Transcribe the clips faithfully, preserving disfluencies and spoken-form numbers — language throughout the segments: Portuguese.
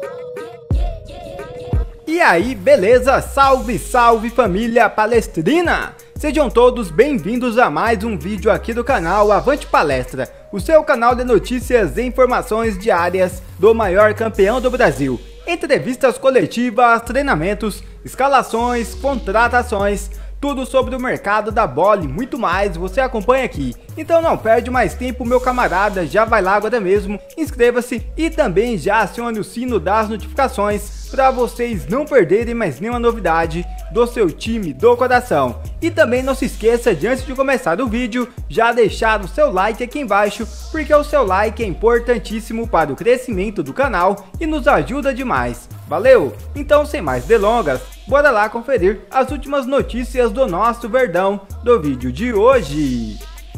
E aí, beleza? Salve, salve família palestrina! Sejam todos bem-vindos a mais um vídeo aqui do canal Avante Palestra, o seu canal de notícias e informações diárias do maior campeão do Brasil. Entrevistas coletivas, treinamentos, escalações, contratações, tudo sobre o mercado da bola e muito mais você acompanha aqui. Então não perde mais tempo, meu camarada, já vai lá agora mesmo, inscreva-se e também já acione o sino das notificações para vocês não perderem mais nenhuma novidade do seu time do coração. E também não se esqueça de, antes de começar o vídeo, já deixar o seu like aqui embaixo, porque o seu like é importantíssimo para o crescimento do canal e nos ajuda demais. Valeu? Então sem mais delongas, bora lá conferir as últimas notícias do nosso Verdão do vídeo de hoje.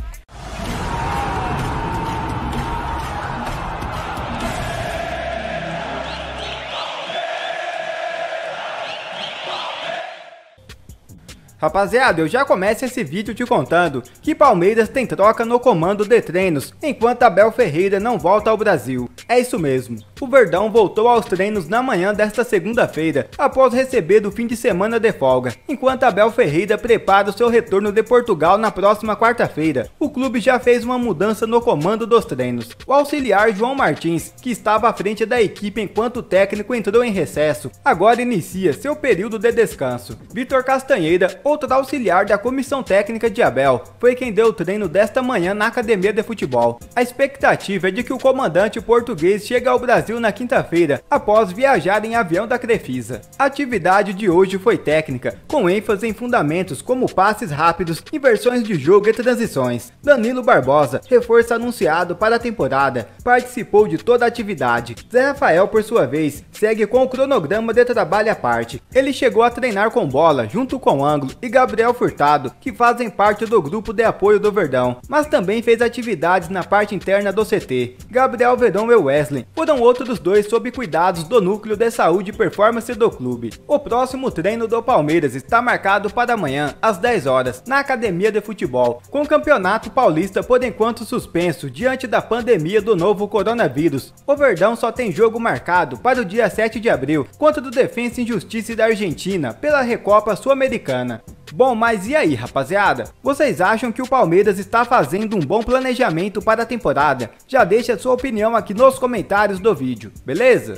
Rapaziada, eu já começo esse vídeo te contando que Palmeiras tem troca no comando de treinos, enquanto Abel Ferreira não volta ao Brasil. É isso mesmo, o Verdão voltou aos treinos na manhã desta segunda-feira, após receber o fim de semana de folga, enquanto Abel Ferreira prepara o seu retorno de Portugal na próxima quarta-feira. O clube já fez uma mudança no comando dos treinos. O auxiliar João Martins, que estava à frente da equipe enquanto o técnico entrou em recesso, agora inicia seu período de descanso. Vitor Castanheira, outro auxiliar da comissão técnica de Abel, foi quem deu o treino desta manhã na academia de futebol. A expectativa é de que o comandante português chegue ao Brasil na quinta-feira, após viajar em avião da Crefisa. A atividade de hoje foi técnica, com ênfase em fundamentos como passes rápidos, inversões de jogo e transições. Danilo Barbosa, reforço anunciado para a temporada, participou de toda a atividade. Zé Rafael, por sua vez, segue com o cronograma de trabalho à parte. Ele chegou a treinar com bola, junto com Ângulo e Gabriel Furtado, que fazem parte do grupo de apoio do Verdão, mas também fez atividades na parte interna do C T. Gabriel Verón e Wesley foram outros dois sob cuidados do núcleo de saúde e performance do clube. O próximo treino do Palmeiras está marcado para amanhã, às dez horas, na academia de futebol, com o Campeonato Paulista por enquanto suspenso diante da pandemia do novo coronavírus. O Verdão só tem jogo marcado para o dia sete de abril, contra o Defensa e Justiça da Argentina, pela Recopa Sul-Americana. Bom, mas e aí, rapaziada? Vocês acham que o Palmeiras está fazendo um bom planejamento para a temporada? Já deixa a sua opinião aqui nos comentários do vídeo, beleza?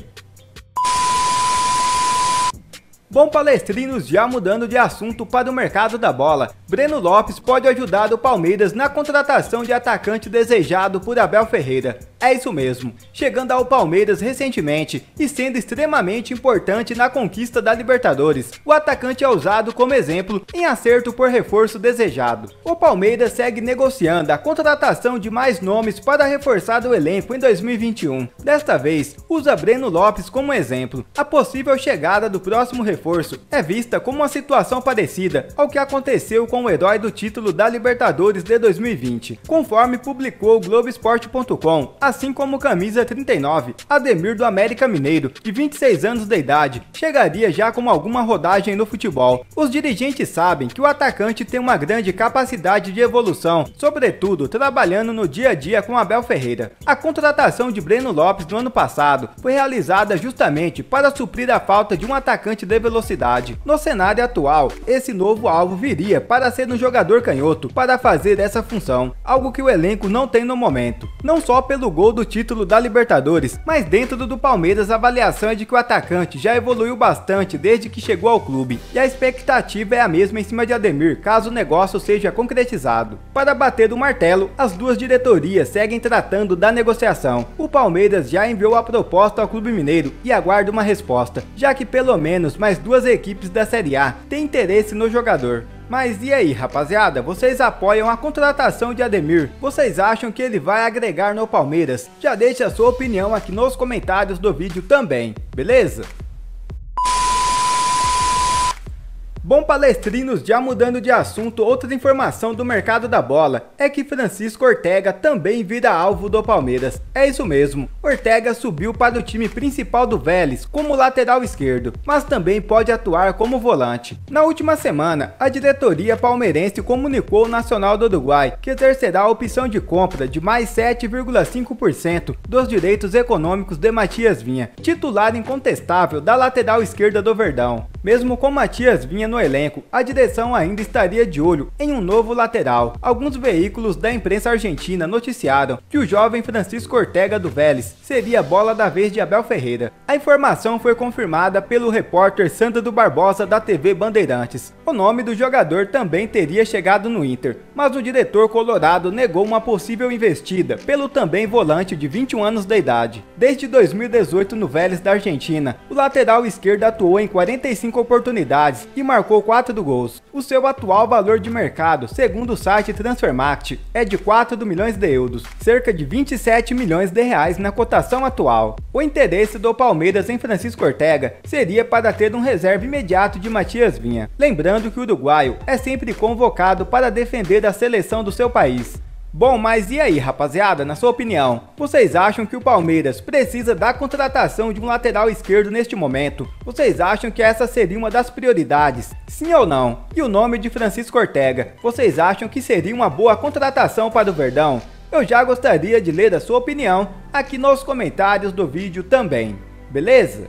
Bom, palestrinos, já mudando de assunto para o mercado da bola, Breno Lopes pode ajudar o Palmeiras na contratação de atacante desejado por Abel Ferreira. É isso mesmo, chegando ao Palmeiras recentemente e sendo extremamente importante na conquista da Libertadores, o atacante é usado como exemplo em acerto por reforço desejado. O Palmeiras segue negociando a contratação de mais nomes para reforçar o elenco em dois mil e vinte e um. Desta vez, usa Breno Lopes como exemplo. A possível chegada do próximo reforço é vista como uma situação parecida ao que aconteceu com o herói do título da Libertadores de dois mil e vinte, conforme publicou o Globo Esporte ponto com. Assim como o camisa trinta e nove, Ademir do América Mineiro, de vinte e seis anos de idade, chegaria já com alguma rodagem no futebol. Os dirigentes sabem que o atacante tem uma grande capacidade de evolução, sobretudo trabalhando no dia a dia com Abel Ferreira. A contratação de Breno Lopes no ano passado foi realizada justamente para suprir a falta de um atacante de velocidade. No cenário atual, esse novo alvo viria para ser um jogador canhoto para fazer essa função, algo que o elenco não tem no momento. Não só pelo gol do título da Libertadores, mas dentro do Palmeiras a avaliação é de que o atacante já evoluiu bastante desde que chegou ao clube, e a expectativa é a mesma em cima de Ademir, caso o negócio seja concretizado. Para bater o martelo, as duas diretorias seguem tratando da negociação. O Palmeiras já enviou a proposta ao Clube Mineiro e aguarda uma resposta, já que pelo menos mais duas equipes da Série A têm interesse no jogador. Mas e aí, rapaziada, vocês apoiam a contratação de Ademir? Vocês acham que ele vai agregar no Palmeiras? Já deixe a sua opinião aqui nos comentários do vídeo também, beleza? Bom, palestrinos, já mudando de assunto, outra informação do mercado da bola é que Francisco Ortega também vira alvo do Palmeiras. É isso mesmo, Ortega subiu para o time principal do Vélez como lateral esquerdo, mas também pode atuar como volante. Na última semana, a diretoria palmeirense comunicou ao Nacional do Uruguai que exercerá a opção de compra de mais sete vírgula cinco por cento dos direitos econômicos de Matias Vinha, titular incontestável da lateral esquerda do Verdão. Mesmo com Matias Vinha no elenco, a direção ainda estaria de olho em um novo lateral. Alguns veículos da imprensa argentina noticiaram que o jovem Francisco Ortega do Vélez seria a bola da vez de Abel Ferreira. A informação foi confirmada pelo repórter Sandro Barbosa da T V Bandeirantes. O nome do jogador também teria chegado no Inter, mas o diretor colorado negou uma possível investida pelo também volante de vinte e um anos de idade. Desde dois mil e dezoito no Vélez da Argentina, o lateral esquerdo atuou em quarenta e cinco oportunidades e marcou quatro gols. O seu atual valor de mercado, segundo o site Transfermarkt, é de quatro milhões de euros, cerca de vinte e sete milhões de reais na cotação atual. O interesse do Palmeiras em Francisco Ortega seria para ter um reserva imediato de Matias Vinha. Lembrando que o uruguaio é sempre convocado para defender a seleção do seu país. Bom, mas e aí, rapaziada, na sua opinião, vocês acham que o Palmeiras precisa da contratação de um lateral esquerdo neste momento? Vocês acham que essa seria uma das prioridades? Sim ou não? E o nome de Francisco Ortega, vocês acham que seria uma boa contratação para o Verdão? Eu já gostaria de ler a sua opinião aqui nos comentários do vídeo também, beleza?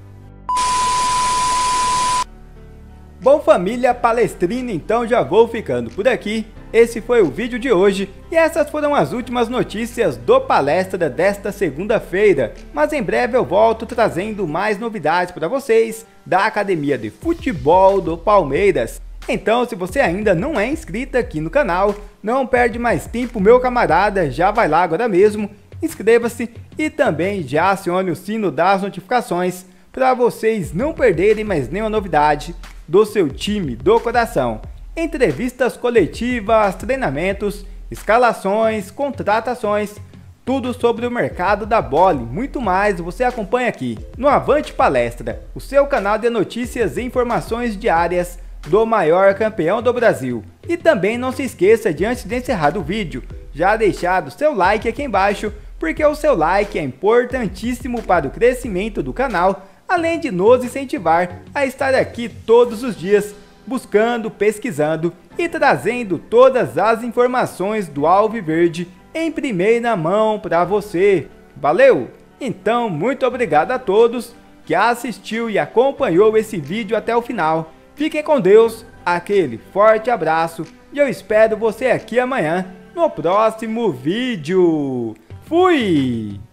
Bom, família palestrina, então já vou ficando por aqui. Esse foi o vídeo de hoje e essas foram as últimas notícias do Palestra desta segunda-feira. Mas em breve eu volto trazendo mais novidades para vocês da Academia de Futebol do Palmeiras. Então, se você ainda não é inscrito aqui no canal, não perde mais tempo, meu camarada, já vai lá agora mesmo, inscreva-se e também já acione o sino das notificações para vocês não perderem mais nenhuma novidade do seu time do coração. Entrevistas coletivas, treinamentos, escalações, contratações, tudo sobre o mercado da bola e muito mais você acompanha aqui no Avante Palestra, o seu canal de notícias e informações diárias do maior campeão do Brasil. E também não se esqueça de, antes de encerrar o vídeo, já deixar o seu like aqui embaixo, porque o seu like é importantíssimo para o crescimento do canal, além de nos incentivar a estar aqui todos os dias buscando, pesquisando e trazendo todas as informações do Alviverde em primeira mão para você. Valeu? Então, muito obrigado a todos que assistiu e acompanhou esse vídeo até o final. Fiquem com Deus, aquele forte abraço e eu espero você aqui amanhã no próximo vídeo. Fui!